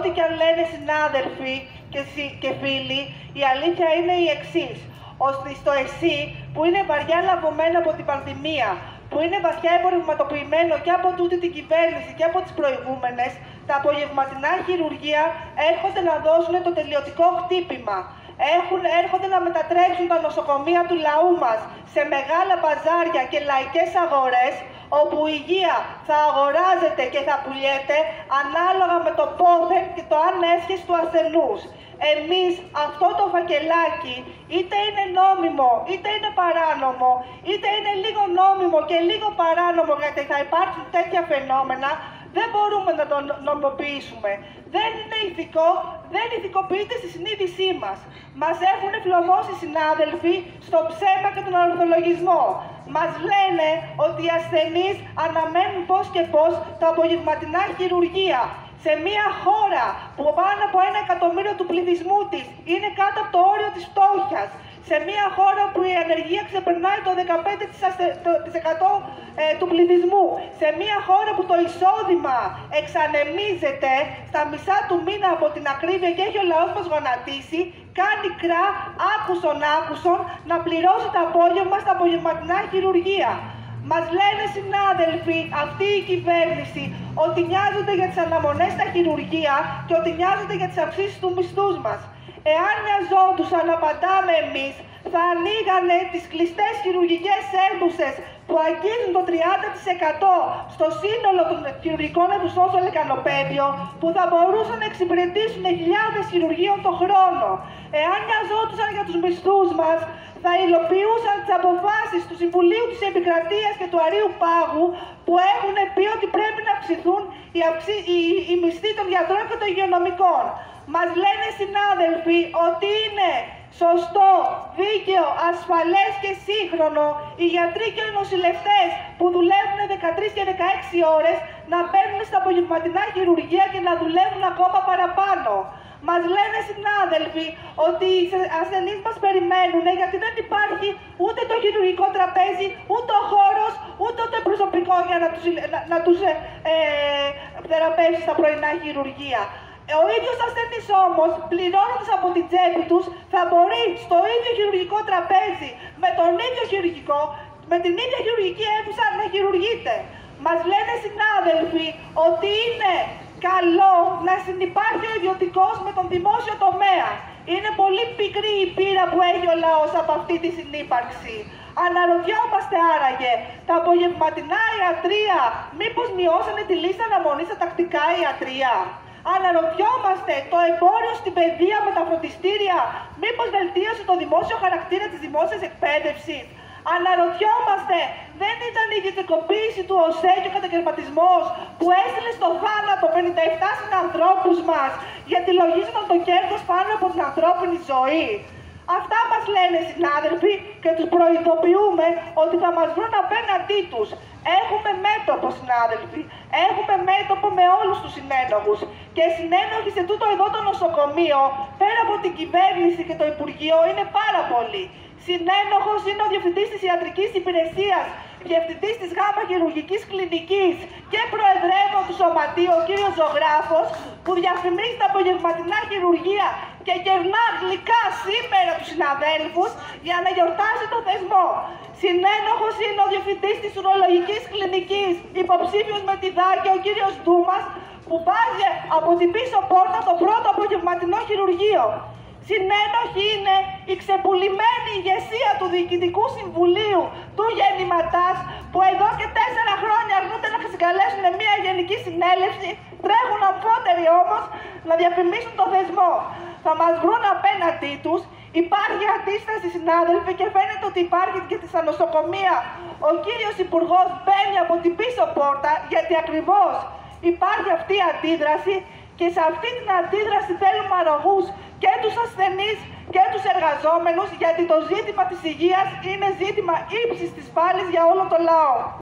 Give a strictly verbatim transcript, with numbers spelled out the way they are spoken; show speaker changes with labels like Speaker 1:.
Speaker 1: ό,τι και αν λένε συνάδελφοι και, και φίλοι, η αλήθεια είναι η εξής. Ώστε στο ΕΣΥ, που είναι βαριά λαβωμένο από την πανδημία, που είναι βαθιά εμπορευματοποιημένο και από τούτη την κυβέρνηση και από τις προηγούμενες, τα απογευματινά χειρουργεία έρχονται να δώσουν το τελειωτικό χτύπημα. Έχουν, έρχονται να μετατρέψουν τα νοσοκομεία του λαού μας σε μεγάλα μπαζάρια και λαϊκές αγορές, όπου η υγεία θα αγοράζεται και θα πουλιέται ανάλογα με το πόθεν και το αν έσχεση του ασθενούς. Εμείς αυτό το φακελάκι, είτε είναι νόμιμο, είτε είναι παράνομο, είτε είναι λίγο νόμιμο και λίγο παράνομο, γιατί θα υπάρξουν τέτοια φαινόμενα, δεν μπορούμε να το νομιμοποιήσουμε. Δεν είναι ηθικό, δεν ηθικοποιείται στη συνείδησή μας. Μας έχουν φλωμώσει συνάδελφοι στο ψέμα και τον αληθολογισμό. Μας λένε ότι οι ασθενείς αναμένουν πώς και πώς τα απογευματινά χειρουργεία. Σε μια χώρα που πάνω από ένα εκατομμύριο του πληθυσμού της είναι κάτω από το όριο της φτώχειας, σε μια χώρα που η ανεργία ξεπερνάει το δεκαπέντε τοις εκατό του πληθυσμού, σε μια χώρα που το εισόδημα εξανεμίζεται στα μισά του μήνα από την ακρίβεια και έχει ο λαός μας γονατίσει, κάνει κρά άκουσον άκουσον να πληρώσει το απόγευμα στα απογευματινά χειρουργεία. Μας λένε συνάδελφοι, αυτή η κυβέρνηση, ότι νοιάζονται για τις αναμονές στα χειρουργεία και ότι νοιάζονται για τις αυξήσεις του μισθούς μας. Εάν νοιαζόντουσαν να απαντάμε εμείς, θα ανοίγανε τις κλειστές χειρουργικές αίθουσες που αγγίζουν το τριάντα τοις εκατό στο σύνολο των χειρουργικών αίθουσών στο Λεκανοπέδιο, που θα μπορούσαν να εξυπηρετήσουν χιλιάδες χειρουργείων το χρόνο. Εάν νοιαζόντουσαν για τους μισθούς μας, θα υλοποιούσαν τις αποφάσεις του Συμβουλίου της Επικρατείας και του Αρείου Πάγου, που έχουν πει ότι πρέπει να αυξηθούν οι, αυξή, οι, οι μισθοί των γιατρών και των υγειονομικών. Μας λένε συνάδελφοι ότι είναι σωστό, δίκαιο, ασφαλές και σύγχρονο οι γιατροί και οι νοσηλευτές που δουλεύουν δεκατρείς και δεκαέξι ώρες να παίρνουν στα απογευματινά χειρουργεία και να δουλεύουν ακόμα παραπάνω. Μας λένε συνάδελφοι ότι οι ασθενείς μας περιμένουν γιατί δεν υπάρχει ούτε το χειρουργικό τραπέζι, ούτε ο χώρος, ούτε το προσωπικό για να τους, να, να τους ε, ε, θεραπεύσει στα πρωινά χειρουργεία. Ο ίδιος ασθενής όμως, πληρώνοντας από την τσέπη τους, θα μπορεί στο ίδιο χειρουργικό τραπέζι, με τον ίδιο χειρουργικό, με την ίδια χειρουργική αίθουσα να χειρουργείται. Μας λένε συνάδελφοι ότι είναι καλό να συνυπάρχει ο ιδιωτικός με τον δημόσιο τομέα. Είναι πολύ πικρή η πείρα που έχει ο λαός από αυτή τη συνύπαρξη. Αναρωτιόμαστε άραγε, τα απογευματινά ιατρεία μήπως μειώσανε τη λίστα αναμονής στα τακτικά ιατρεία? Αναρωτιόμαστε, το εμπόριο στην παιδεία με τα φροντιστήρια μήπως βελτίωσε το δημόσιο χαρακτήρα της δημόσιας εκπαίδευσης? Αναρωτιόμαστε, δεν ήταν η ιδιωτικοποίηση του ΟΣΕ και ο κατακαιρματισμός που έστειλε στο θάνατο πενήντα επτά συνανθρώπους μας γιατί λογίζονταν το κέρδος πάνω από την ανθρώπινη ζωή? Αυτά μας λένε συνάδελφοι και τους προειδοποιούμε ότι θα μας βρουν απέναντί τους. Έχουμε μέτωπο συνάδελφοι, έχουμε μέτωπο με όλους τους συνένοχους και συνένοχοι σε τούτο εδώ το νοσοκομείο, πέρα από την κυβέρνηση και το Υπουργείο, είναι πάρα πολλοί. Συνένοχος είναι ο Διευθυντής της Ιατρικής Υπηρεσίας, Διευθυντής της ΓΑΜΑ Χειρουργικής Κλινικής και Προεδρεύων του Σωματείου, ο κύριος Ζωγράφος, που διαφημίζει τα απογευματινά χειρουργεία και κερνά γλυκά σήμερα τους συναδέλφους για να γιορτάσει το θεσμό. Συνένοχος είναι ο Διευθυντής της Ουρολογικής Κλινικής, υποψήφιος με τη ΔΑΚΕ, ο κύριος Ντούμας, που βάζει από την πίσω πόρτα το πρώτο απογευματινό χειρουργείο. Συνένοχοι είναι η ξεπουλημένη ηγεσία του Διοικητικού Συμβουλίου του Γεννηματάς, που εδώ και τέσσερα χρόνια αρνούνται να συγκαλέσουν μια γενική συνέλευση, τρέχουν αμφότεροι όμως να διαφημίσουν το θεσμό. Θα μας βρουν απέναντί τους. Υπάρχει αντίσταση συνάδελφοι και φαίνεται ότι υπάρχει και στα νοσοκομεία. Ο κύριος Υπουργός μπαίνει από την πίσω πόρτα γιατί ακριβώς υπάρχει αυτή η αντίδραση και σε αυτή την αντίδραση θέλουμε αρρωγούς και τους ασθενείς και τους εργαζόμενους, γιατί το ζήτημα της υγείας είναι ζήτημα ύψης της πάλης για όλο το λαό.